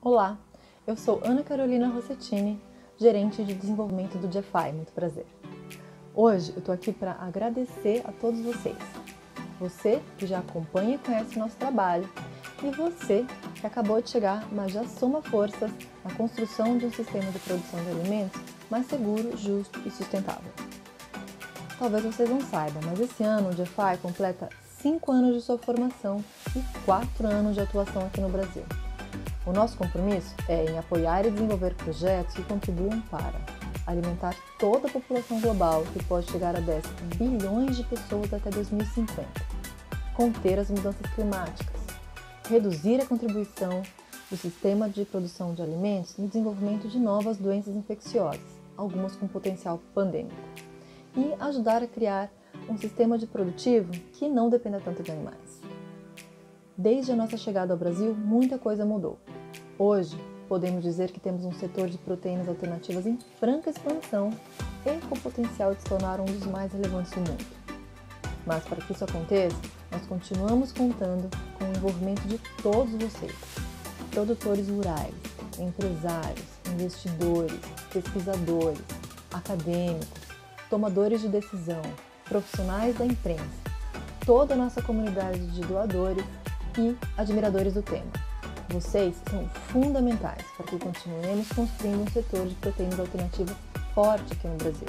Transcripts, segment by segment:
Olá, eu sou Ana Carolina Rossettini, gerente de desenvolvimento do GFI, muito prazer. Hoje eu estou aqui para agradecer a todos vocês. Você que já acompanha e conhece o nosso trabalho e você que acabou de chegar, mas já soma forças na construção de um sistema de produção de alimentos mais seguro, justo e sustentável. Talvez vocês não saibam, mas esse ano o GFI completa 5 anos de sua formação e 4 anos de atuação aqui no Brasil. O nosso compromisso é em apoiar e desenvolver projetos que contribuam para alimentar toda a população global, que pode chegar a 10 bilhões de pessoas até 2050, conter as mudanças climáticas, reduzir a contribuição do sistema de produção de alimentos no desenvolvimento de novas doenças infecciosas, algumas com potencial pandêmico, e ajudar a criar um sistema de produtivo que não dependa tanto de animais. Desde a nossa chegada ao Brasil, muita coisa mudou. Hoje, podemos dizer que temos um setor de proteínas alternativas em franca expansão e com potencial de se tornar um dos mais relevantes do mundo. Mas para que isso aconteça, nós continuamos contando com o envolvimento de todos vocês, produtores rurais, empresários, investidores, pesquisadores, acadêmicos, tomadores de decisão, profissionais da imprensa, toda a nossa comunidade de doadores e admiradores do tema. Vocês são fundamentais para que continuemos construindo um setor de proteínas alternativas forte aqui no Brasil.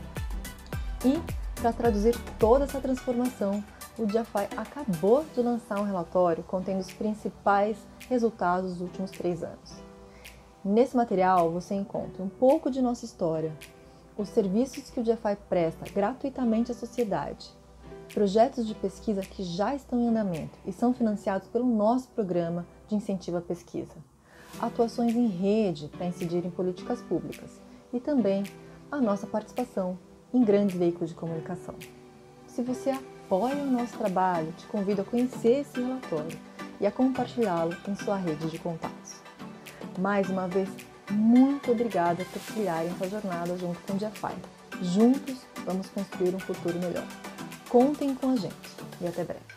E, para traduzir toda essa transformação, o GFI acabou de lançar um relatório contendo os principais resultados dos últimos 3 anos. Nesse material você encontra um pouco de nossa história, os serviços que o GFI presta gratuitamente à sociedade, projetos de pesquisa que já estão em andamento e são financiados pelo nosso programa de incentivo à pesquisa, atuações em rede para incidir em políticas públicas e também a nossa participação em grandes veículos de comunicação. Se você apoia o nosso trabalho, te convido a conhecer esse relatório e a compartilhá-lo em sua rede de contatos. Mais uma vez, muito obrigada por trilharem essa jornada junto com o GFI. Juntos, vamos construir um futuro melhor. Contem com a gente e até breve.